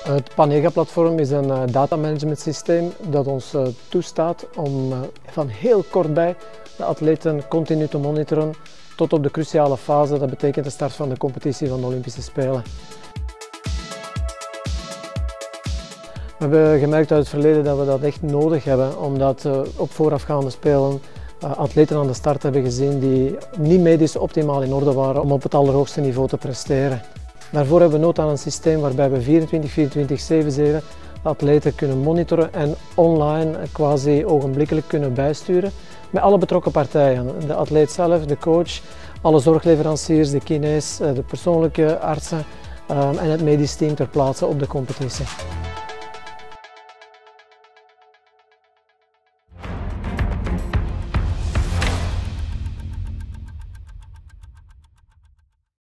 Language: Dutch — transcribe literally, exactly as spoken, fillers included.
Het Panega-platform is een uh, datamanagement systeem dat ons uh, toestaat om uh, van heel kortbij de atleten continu te monitoren tot op de cruciale fase, dat betekent de start van de competitie van de Olympische Spelen. We hebben gemerkt uit het verleden dat we dat echt nodig hebben, omdat uh, op voorafgaande Spelen uh, atleten aan de start hebben gezien die niet medisch optimaal in orde waren om op het allerhoogste niveau te presteren. Daarvoor hebben we nood aan een systeem waarbij we vierentwintig vierentwintig zeven zeven de atleten kunnen monitoren en online quasi ogenblikkelijk kunnen bijsturen met alle betrokken partijen. De atleet zelf, de coach, alle zorgleveranciers, de kines, de persoonlijke artsen en het medisch team ter plaatse op de competitie.